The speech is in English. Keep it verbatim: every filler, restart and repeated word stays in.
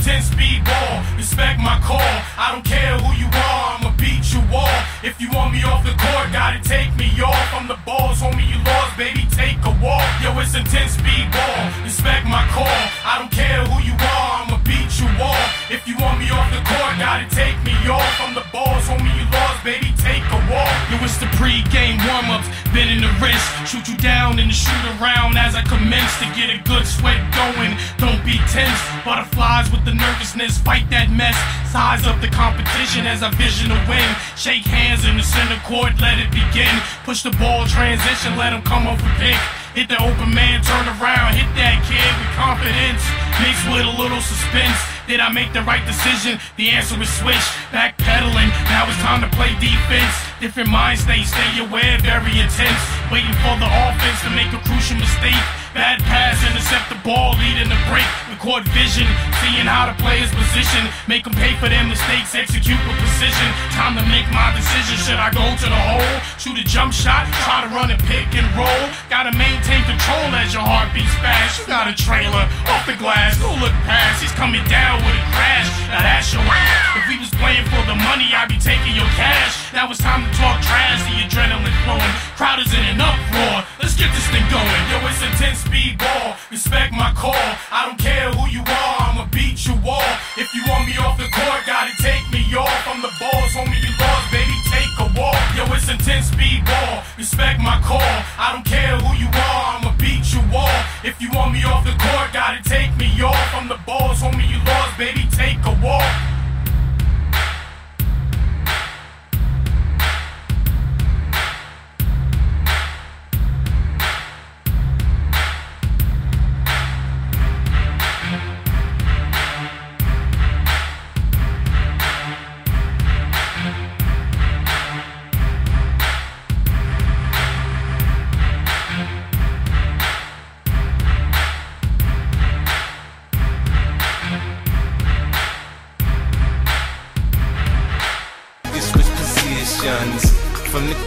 ten-speed ball, respect my call. I don't care who you are, I'ma beat you all. If you want me off the court, gotta take me off. I'm the balls, homie, you lost, baby, take a walk. Yo, it's a ten-speed ball, respect my call. I don't care who you are, I'ma beat you all. If you want me off the court, gotta take me off. I'm the balls, homie, you lost, baby, take a walk. Yo, it's the pre-game warm-ups, bend in the wrist, shoot you down and shoot around as I commence to get a good sweat going. Don't be tense, butterflies with the nervousness, fight that mess. Size up the competition as I vision a win. Shake hands in the center court, let it begin. Push the ball, transition, let him come up with pick. Hit the open man, turn around, hit that kid with confidence, mixed with a little suspense. Did I make the right decision? The answer is switch, backpedaling. Now it's time to play defense. Different mind states, stay aware, very intense. Waiting for the offense to make a crucial mistake. Bad pass, intercept the ball, leading the break. Record vision, seeing how to play his position. Make him pay for their mistakes, execute with precision. Time to make my decision, should I go to the hole? Shoot a jump shot, try to run a pick and roll. Gotta maintain control as your heart beats fast. You got a trailer, off the glass, go look past. He's coming down with a crash, now that's your ass. If we was playing for the money, I'd be taking your cash. Now it's time to talk trash, the adrenaline flowing. Crowd is in an uproar.